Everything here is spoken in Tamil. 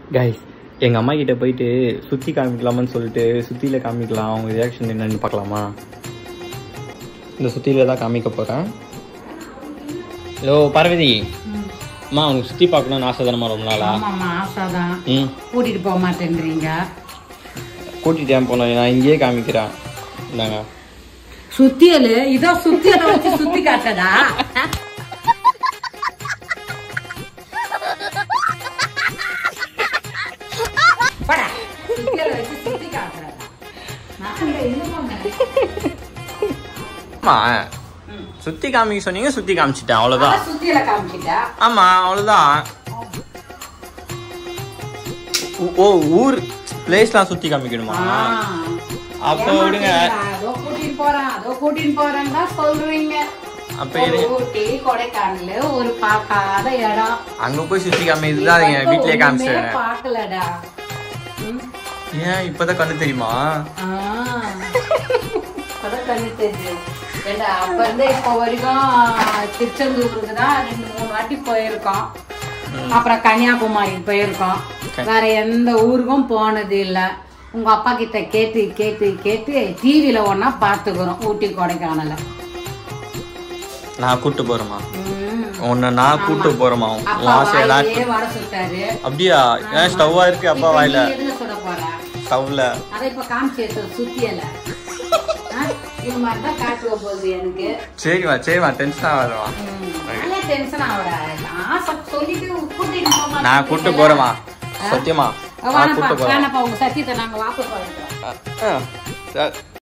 கைஸ் எங்கள் அம்மா கிட்ட போயிட்டு சுற்றி காமிக்கலாமான்னு சொல்லிட்டு சுற்றியில் காமிக்கலாம். அவங்க ரியாக்ஷன் என்னென்னு பார்க்கலாமா? இந்த சுற்றியில் தான் காமிக்க போகிறேன். ஹலோ பார்வதி, அம்மா உனக்கு சுற்றி பார்க்கணும்னு ஆசை தானம்மா ரொம்ப நாளா? ஆமாம்மா ஆசை தான். கூட்டிகிட்டு போக மாட்டேன்றீங்க. கூட்டிகிட்டு ஏன் போனோம்? நான் இங்கேயே காமிக்கிறேன். இந்தாங்க சுத்தியல். இதோ சுத்தியலை வச்சு சுற்றி காட்டடா. சுத்தி காமிக்க சொன்னீங்க, சுத்தி காமிச்சிட்டேன், அவ்வளவுதான். சுத்தியல காமிச்சிட்டேன். ஆமா அவ்வளவுதான். ஓ ஊர் பிளேஸ்லாம் சுத்தி காமிக்கணுமா? அப்போ விடுங்க. கூட்டிட்டு போறேன் தான் சொல்றீங்க. அப்ப ஊட்டி கொடைக்கானல் ஒரு பார்க்காத இடம். அங்க போய் சுத்தி காமிக்கிறதுதான் வீட்லயே காமிச்சேன். பார்க்கலடா. ஏன் இப்பதான் கண்ணு தெரியுமா? இப்பதான் கண்ணு தெரியுது. அப்ப இருந்து இப்ப வரைக்கும் திருச்செந்தூருக்கு தான் 2-3 வாட்டி போயிருக்கோம். அப்புறம் கன்னியாகுமரிக்கு போயிருக்கோம். வேற எந்த ஊருக்கும் போனது இல்ல. உங்க அப்பா கிட்ட கேட்டு கேட்டு கேட்டு டிவில ஒன்னா பாத்துக்கிறோம் ஊட்டி கொடைக்கானல. நான் கூட்டு போறேமா? உன்ன நான் கூட்டு போறேமா? வர சுட்டாரு. அப்படியா? ஏன் ஸ்டவ்வா இருக்கு அப்பா வாயில? எதுல சுட போற? ஸ்டவ்ல. அத இப்ப காமிச்சு சுத்தியல. இது மாதிரி தான் காட்டுவ போகுது எனக்கு. சரிமா சரிமா, டென்ஷன் ஆகாதமா? டென்ஷன் ஆகுறா. சொல்லிட்டு கூட்டிட்டு போமா. நான் கூட்டு போறேமா, சத்தியமா நான் கூட்டு போறேன். உங்க சத்தியத்தை நாங்க வாபஸ் வாங்கிக்கிறோம்.